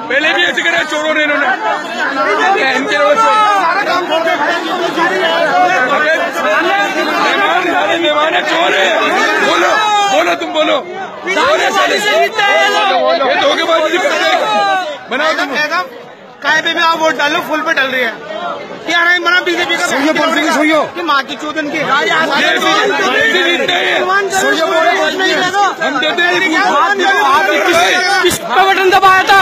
पहले भी ऐसे करे चोरों ने इन्होंने मेहमान है, चोर है। बोलो बोलो तुम बोलो, धोखेबाजी बनाओ तुम। काय पे भी आप वोट डालो, फुल पे डल रही है क्या रहा है मना बीजेपी का कि माँ की चोदन की हम देते किसका बटन दबाया था?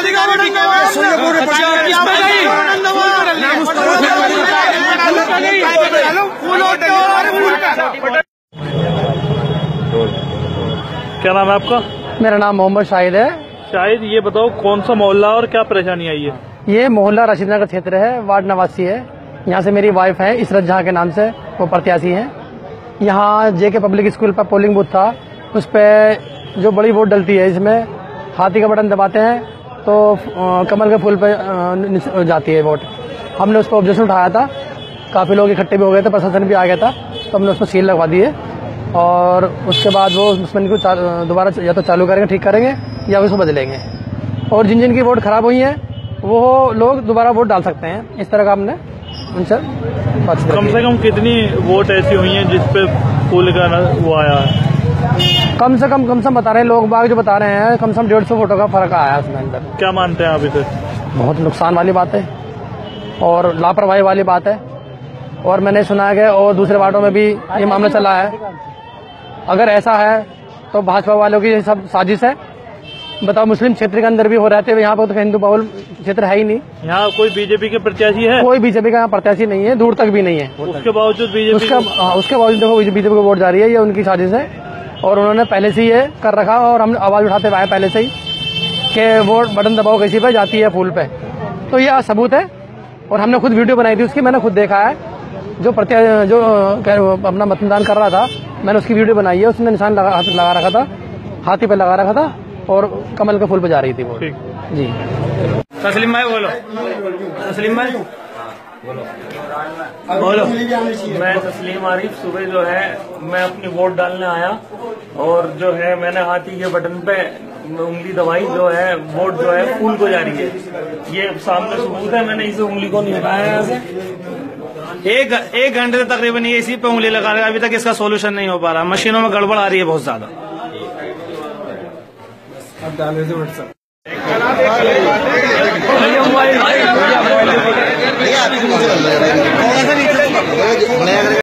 क्या नाम है आपका? मेरा नाम मोहम्मद शाहिद है। शाहिद, ये बताओ कौन सा मोहल्ला और क्या परेशानी आई है? ये मोहल्ला रशीद नगर क्षेत्र है, वार्ड 89 है। यहाँ से मेरी वाइफ है इसरत जहाँ के नाम से, वो प्रत्याशी हैं। यहाँ जेके पब्लिक स्कूल पर पोलिंग बूथ था, उस पर जो बड़ी वोट डलती है, इसमें हाथी का बटन दबाते हैं तो कमल के फूल पे जाती है वोट। हमने उस पर ऑब्जेक्शन उठाया था, काफ़ी लोग इकट्ठे भी हो गए थे, प्रशासन भी आ गया था, तो हमने उस पर सील लगवा दी है। और उसके बाद वो उसमें को दोबारा या तो चालू करेंगे, ठीक करेंगे, या उसको बदलेंगे। और जिन जिन की वोट खराब हुई है वो लोग दोबारा वोट डाल सकते हैं। इस तरह का हमने उनसे बातचीत। कम से कम कितनी वोट ऐसी हुई हैं जिस पे फूल का वो आया है? कम से कम बता रहे हैं लोग बाग, जो बता रहे हैं कम से कम 150 वोटों का फर्क आया है उसमें अंदर। क्या मानते हैं आप इसे? बहुत नुकसान वाली बात है और लापरवाही वाली बात है। और मैंने सुना है कि और दूसरे वार्डों में भी ये मामला चला है। अगर ऐसा है तो भाजपा वालों की सब साजिश है। बताओ, मुस्लिम क्षेत्र के अंदर भी हो रहते हुए यहाँ पर तो हिंदू बहुल क्षेत्र है ही नहीं। यहाँ कोई बीजेपी के प्रत्याशी है? कोई बीजेपी का यहाँ प्रत्याशी नहीं है, दूर तक भी नहीं है। उसके बावजूद बीजेपी उसके बावजूद देखो बीजेपी को वोट जा रही है, ये उनकी साजिश है। और उन्होंने पहले से ये कर रखा और हम आवाज उठाते हुए आए पहले से ही कि वोट बटन दबाओ किसी पे, जाती है फूल पे। तो ये सबूत है और हमने खुद वीडियो बनाई थी उसकी, मैंने खुद देखा है। जो अपना मतदान कर रहा था, मैंने उसकी वीडियो बनाई है। उसने निशान लगा रखा था, हाथी पे लगा रखा था और कमल के फूल पे जा रही थी वो। जी तस्लीम भाई बोलो, तस्लीम भाई बोलो। मैं तस्लीम आरिफ, सुबह जो है मैं अपनी वोट डालने आया और जो है मैंने हाथी के बटन पे उंगली दबाई, जो है वोट जो है फूल को जा रही है। ये सामने सबूत है, मैंने इसे उंगली को नहीं हटाया यहाँ से। एक घंटे से तकरीबन ये इसी पे उंगली लगा रहे हैं, अभी तक इसका सोल्यूशन नहीं हो पा रहा। मशीनों में गड़बड़ आ रही है बहुत ज्यादा। अब डाले से व्हाट्सएप